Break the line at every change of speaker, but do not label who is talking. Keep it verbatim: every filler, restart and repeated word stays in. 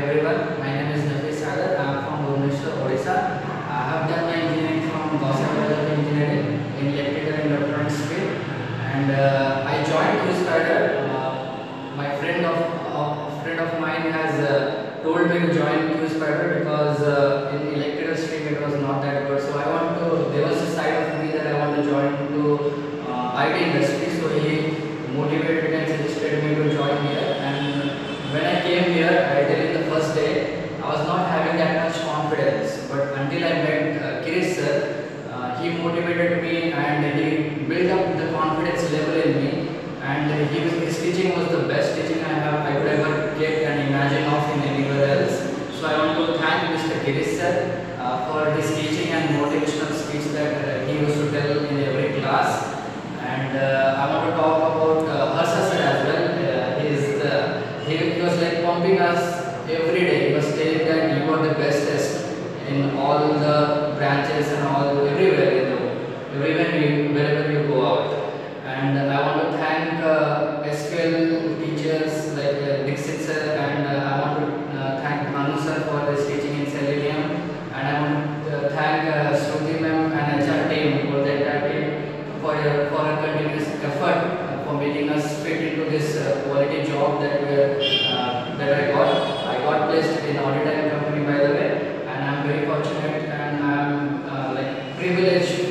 everyone, my name is Nafees Hyder. I am from Odisha. I have done my engineering from College of Engineering in electrical and electronics field, and uh, I joined this Hyder. Uh, my friend of uh, friend of mine has uh, told me to join Q Spider because uh, in electrical stream it was not that good. So I want to. There was a side of me that I want to join to uh, I T industry. So he motivated and suggested me to join here. And when I came here, I tell you the first day, I was not having that much confidence. But until I met uh, Kirish sir, uh, he motivated me and he built up the confidence level in me. And he was, his teaching was the best teaching I have I could ever get and imagine of in anywhere else. So I want to thank Mister Kirish sir uh, for his teaching and motivational speech that uh, he used to tell in every class. And uh, I want to talk about uh, Harsha sir as well. Uh, he, is the, he, he was like pumping us every day. He was telling that you are the bestest in all the branches and all everywhere in the everywhere you, wherever you go out. And uh, I want to thank uh, S Q L teachers like uh, Dixit sir, and uh, I want to uh, thank Manu sir for his teaching in Selenium, and I want to uh, thank uh, Shruti ma'am and H R team for the entire team for your for a continuous effort uh, for making us fit into this uh, quality job that we are, uh, that I got. I got placed in audit and company, by the way, and I'm very fortunate and I'm uh, like privileged